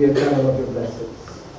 be a channel of your blessings.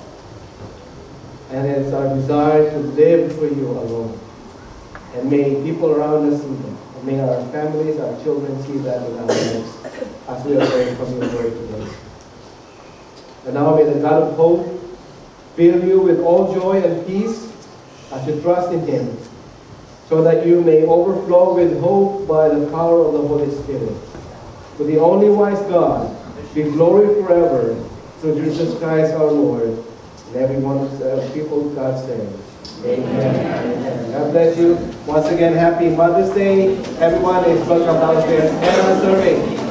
And it's our desire to live for you alone. And may people around us see that. And may our families, our children see that in our lives as we are praying from your word today. And now may the God of hope fill you with all joy and peace as you trust in Him, so that you may overflow with hope by the power of the Holy Spirit. To the only wise God be glory forever through Jesus Christ our Lord. And every one of the people of God say, Amen. Amen. God bless you. Once again, happy Mother's Day. Everyone is welcome downstairs and on serving.